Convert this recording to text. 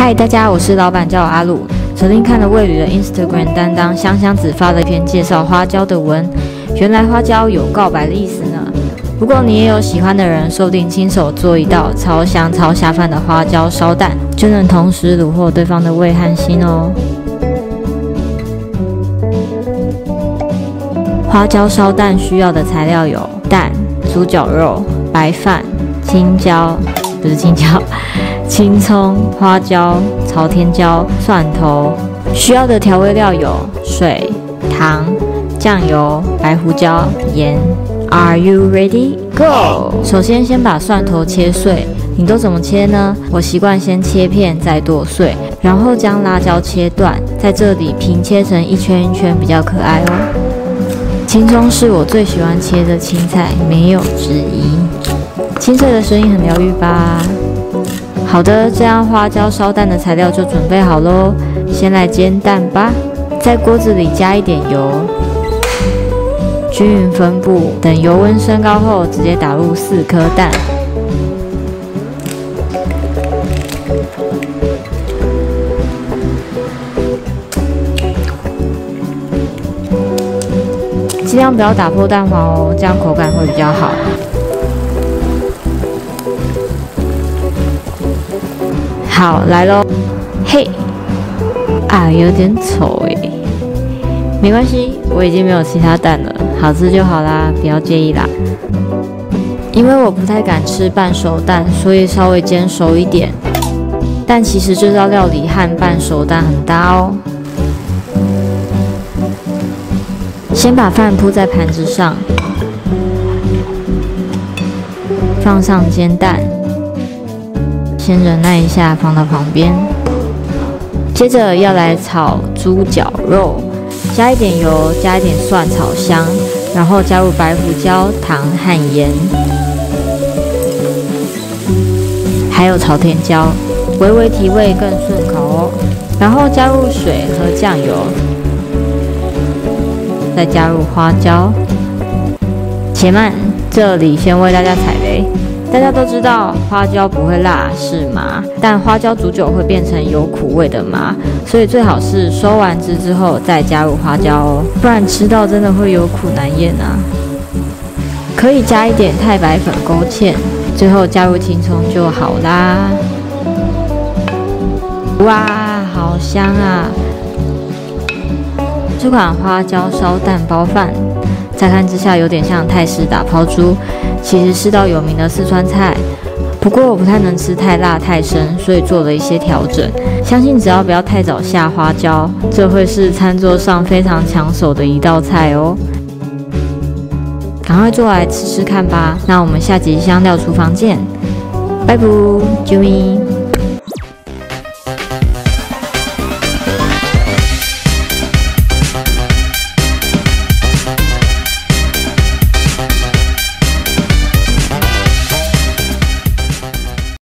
嗨，大家，我是老板，叫我阿鲁。昨天看了味旅的 Instagram 担当香香子发了一篇介绍花椒的文，原来花椒有告白的意思呢。如果你也有喜欢的人，说不定亲手做一道超香超下饭的花椒烧蛋，就能同时虏获对方的胃和心哦。花椒烧蛋需要的材料有蛋、猪脚肉、白饭、青椒，不是青椒。青葱、花椒、朝天椒、蒜头，需要的调味料有水、糖、酱油、白胡椒、盐。Are you ready? Go！ 首先把蒜头切碎，你都怎么切呢？我习惯先切片再剁碎，然后将辣椒切断，在这里平切成一圈一圈，比较可爱哦。青葱是我最喜欢切的青菜，没有之一。清脆的声音很疗愈吧？好的，这样花椒烧蛋的材料就准备好咯。先来煎蛋吧，在锅子里加一点油，均匀分布。等油温升高后，直接打入4颗蛋。尽量不要打破蛋黄哦，这样口感会比较好。好，来咯。嘿，有点丑诶，没关系，我已经没有其他蛋了，好吃就好啦，不要介意啦。因为我不太敢吃半熟蛋，所以稍微煎熟一点。但其实这道料理和半熟蛋很搭哦。先把饭铺在盘子上，放上煎蛋。先忍耐一下，放到旁边。接着要来炒猪脚肉，加一点油，加一点蒜炒香，然后加入白胡椒、糖和盐，还有朝天椒，微微提味更顺口哦。然后加入水和酱油，再加入花椒。且慢，这里先为大家踩雷。大家都知道花椒不会辣是麻，但花椒煮久会变成有苦味的麻，所以最好是收完汁之后再加入花椒哦，不然吃到真的会有苦难言啊。可以加一点太白粉勾芡，最后加入青葱就好啦。哇，好香啊！这款花椒烧蛋包饭，乍看之下有点像泰式打抛猪，其实是道有名的四川菜。不过我不太能吃太辣太深，所以做了一些调整。相信只要不要太早下花椒，这会是餐桌上非常抢手的一道菜哦。赶快做来吃吃看吧！那我们下集香料厨房见，拜拜，啾咪。